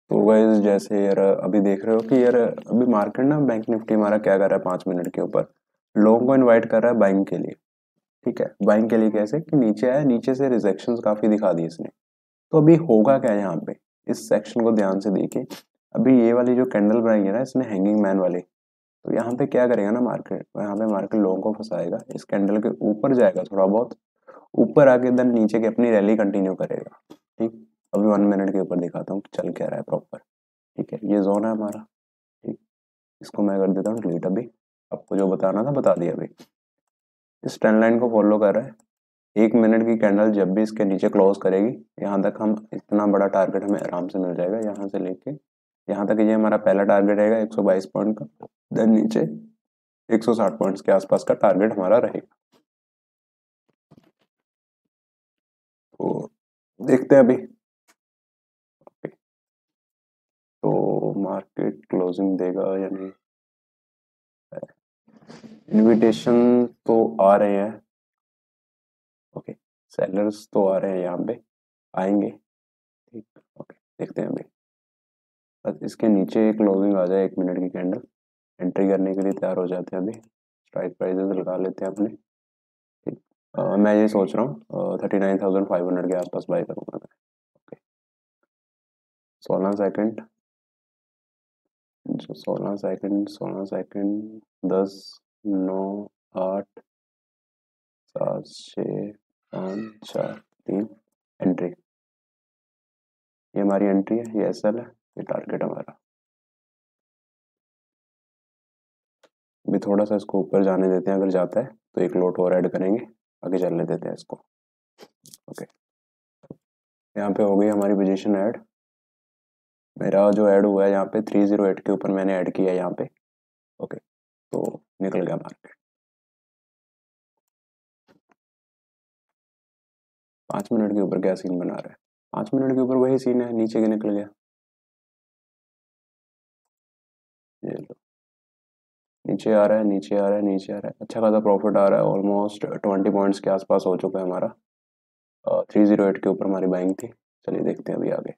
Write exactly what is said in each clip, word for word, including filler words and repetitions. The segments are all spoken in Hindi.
तो गाइस जैसे यार अभी देख रहे हो कि यार अभी मार्केट ना बैंक निफ्टी हमारा क्या कर रहा है पाँच मिनट के ऊपर लोगों को इनवाइट कर रहा है बाइंग के लिए। ठीक है, बाइंग के लिए कैसे कि नीचे आया, नीचे से रिजेक्शंस काफी दिखा दी इसने। तो अभी होगा क्या यहाँ पे, इस सेक्शन को ध्यान से देखिए। अभी ये वाली जो कैंडल बनाई है ना इसने हैंगिंग मैन वाली, तो यहाँ पे क्या करेगा ना मार्केट, यहाँ पे मार्केट लोगों को फंसाएगा, इस कैंडल के ऊपर जाएगा थोड़ा बहुत, ऊपर आके देन नीचे की अपनी रैली कंटिन्यू करेगा। ठीक, अभी वन मिनट के ऊपर दिखाता हूँ चल क्या रहा है प्रॉपर। ठीक है, ये जोन है हमारा। ठीक, इसको मैं कर देता हूँ डिलीट। अभी आपको जो बताना था बता दिया। अभी इस ट्रेंड लाइन को फॉलो कर रहा है। एक मिनट की कैंडल जब भी इसके नीचे क्लोज करेगी, यहाँ तक हम इतना बड़ा टारगेट हमें आराम से मिल जाएगा। यहाँ से लेके यहाँ तक ये हमारा पहला टारगेट रहेगा एक सौ बाईस पॉइंट का, देन नीचे एक सौ साठ पॉइंट्स के आसपास का टारगेट हमारा रहेगा। तो देखते हैं अभी। तो मार्केट क्लोजिंग देगा या नहीं, इनविटेशन तो आ रहे हैं। ओके, सेलर्स तो आ रहे हैं, यहाँ पे आएंगे। ठीक, ओके देखते हैं अभी। बस इसके नीचे क्लोजिंग आ जाए एक मिनट की कैंडल, एंट्री करने के लिए तैयार हो जाते हैं। अभी स्ट्राइक प्राइसेस लगा लेते हैं अपने। ठीक, अ, मैं ये सोच रहा हूँ thirty nine thousand five hundred के आसपास बाय करूँगा मैं। ओके, सोलह सेकंड, जो सोलह सेकंड, सोलह सेकंड, दस, नौ, आठ, सात, छः, पाँच, चार, तीन, एंट्री। ये हमारी एंट्री है, ये एस एल है, ये टारगेट हमारा। अभी थोड़ा सा इसको ऊपर जाने देते हैं, अगर जाता है तो एक लोट और ऐड करेंगे, आगे चलने देते हैं इसको। ओके, यहाँ पे हो गई हमारी पोजीशन ऐड। मेरा जो ऐड हुआ है यहाँ पे थ्री जीरो एट के ऊपर मैंने ऐड किया है यहाँ पे। ओके, तो निकल गया मार्केट। पाँच मिनट के ऊपर क्या सीन बना रहा है, पाँच मिनट के ऊपर वही सीन है, नीचे के निकल गया। ये लो, नीचे आ रहा है, नीचे आ रहा है, नीचे आ रहा है, अच्छा खासा प्रॉफिट आ रहा है, ऑलमोस्ट ट्वेंटी पॉइंट्स के आसपास हो चुका है हमारा। थ्री जीरो एट के ऊपर हमारी बाइंग थी। चलिए देखते हैं अभी आगे।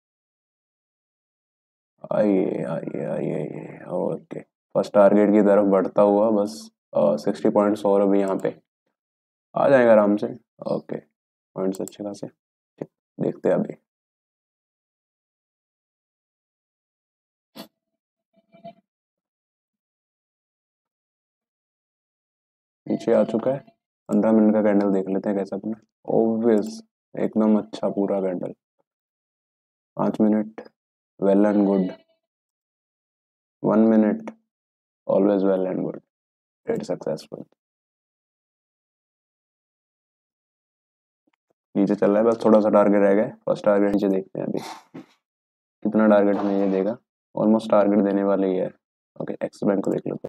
आइए आइए आइए आइए, ओके, फर्स्ट टारगेट की तरफ बढ़ता हुआ बस सिक्सटी पॉइंट्स और अभी यहाँ पे आ जाएगा आराम से। ओके, पॉइंट्स अच्छे खासे। ठीक, देखते हैं अभी। नीचे आ चुका है, पंद्रह मिनट का कैंडल देख लेते हैं कैसा बना। ओब्वियस, एकदम अच्छा पूरा कैंडल। पाँच minute, well and good. One minute, always well and good, trade successful. नीचे चल रहा है, बस थोड़ा सा टारगेट रह गया। फर्स्ट टारगेट नीचे देखते हैं अभी कितना टारगेट हमें ये देगा। ऑलमोस्ट टारगेट देने वाले ही है। ओके, एक्स बैंक को देख लेते हैं।